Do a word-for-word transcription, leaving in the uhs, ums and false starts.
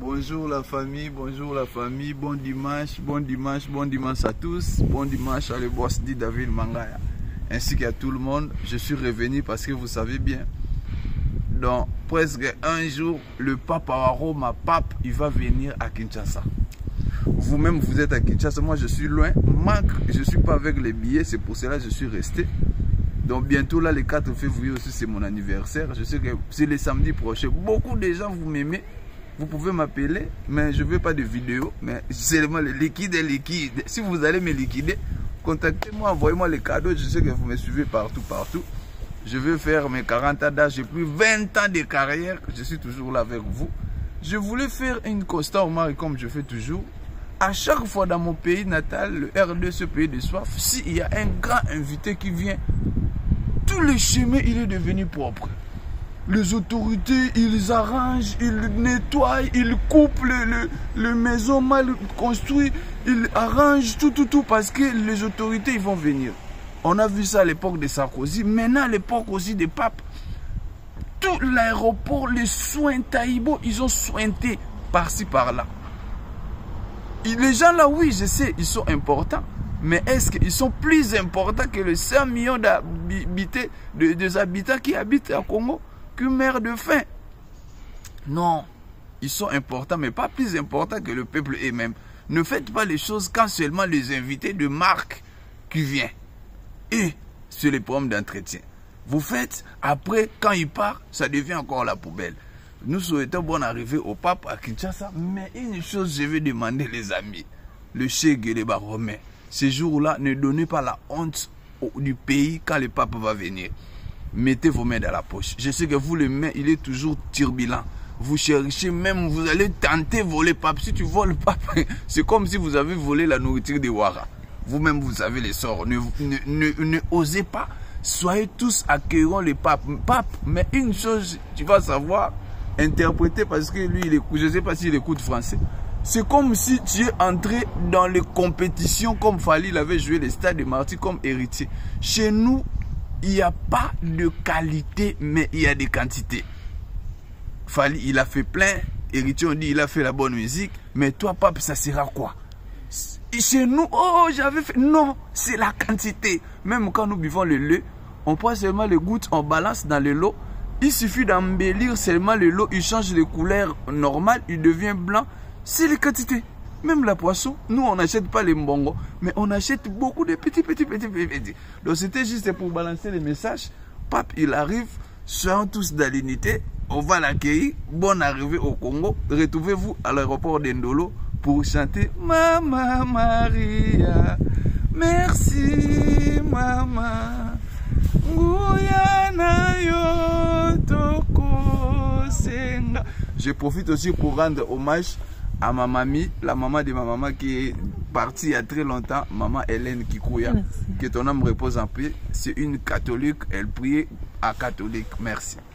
Bonjour la famille, bonjour la famille, bon dimanche, bon dimanche, bon dimanche à tous, bon dimanche à le boss dit David Mangaya, ainsi qu'à tout le monde. Je suis revenu parce que vous savez bien, dans presque un jour, le pape à Roma, pape, il va venir à Kinshasa. Vous-même, vous êtes à Kinshasa, moi je suis loin, manque, je ne suis pas avec les billets, c'est pour cela que je suis resté. Donc bientôt là, le quatre février aussi, c'est mon anniversaire. Je sais que c'est le samedi prochain. Beaucoup de gens, vous m'aimez. Vous pouvez m'appeler, mais je ne veux pas de vidéos. Mais seulement le liquide est liquide. Si vous allez me liquider, contactez-moi, envoyez-moi les cadeaux. Je sais que vous me suivez partout, partout. Je veux faire mes quarante ans d'âge. J'ai plus vingt ans de carrière. Je suis toujours là avec vous. Je voulais faire une constat, Omar, comme je fais toujours. À chaque fois dans mon pays natal, le R deux, ce pays de soif, s'il y a un grand invité qui vient, tout le chemin, il est devenu propre. Les autorités, ils arrangent, ils nettoient, ils coupent le, le, le maison mal construit, ils arrangent tout, tout, tout, parce que les autorités, ils vont venir. On a vu ça à l'époque de Sarkozy, maintenant à l'époque aussi des papes. Tout l'aéroport, les soins Taïbo, ils ont sointé par-ci, par-là. Les gens là, oui, je sais, ils sont importants. Mais est-ce qu'ils sont plus importants que les cinq millions d'habitants de, des habitants qui habitent à Congo qu'une mer de faim? Non, ils sont importants, mais pas plus importants que le peuple eux-mêmes. Ne faites pas les choses quand seulement les invités de marque qui viennent. Et c'est les problèmes d'entretien. Vous faites, après, quand il part, ça devient encore la poubelle. Nous souhaitons bonne arrivée au pape à Kinshasa. Mais une chose, je vais demander les amis. Le Che Gueleba Romain. Ces jours-là, ne donnez pas la honte du pays quand le pape va venir. Mettez vos mains dans la poche. Je sais que vous, les mains, il est toujours turbulent. Vous cherchez même, vous allez tenter voler le pape. Si tu voles le pape, c'est comme si vous avez volé la nourriture des Ouara. Vous-même, vous savez les sorts. Ne, ne, ne, ne osez pas. Soyez tous accueillants les papes. Pape, mais une chose, tu vas savoir interpréter parce que lui, il écoute, je ne sais pas s'il écoute français. C'est comme si tu es entré dans les compétitions comme Fali l'avait joué les stades de Marty comme héritier. Chez nous, il n'y a pas de qualité, mais il y a des quantités. Fali, il a fait plein. Héritier, on dit, il a fait la bonne musique. Mais toi, pape, ça sera quoi? Chez nous, oh, j'avais fait... Non, c'est la quantité. Même quand nous buvons le lait, on prend seulement les gouttes, on balance dans le lot. Il suffit d'embellir seulement le lot. Il change de couleur normale, il devient blanc. C'est les quantités. Même la poisson, nous on n'achète pas les mbongo, mais on achète beaucoup de petits, petits, petits, petits. Donc c'était juste pour balancer les messages. Pape, il arrive, soyons tous dans l'unité, on va l'accueillir. Bonne arrivée au Congo. Retrouvez-vous à l'aéroport d'Endolo pour chanter Mama Maria. Merci, Mama. Je profite aussi pour rendre hommage à ma mamie, la maman de ma maman qui est partie il y a très longtemps, maman Hélène Kikuya. Merci. Que ton âme repose en paix. C'est une catholique, elle priait à catholique. Merci.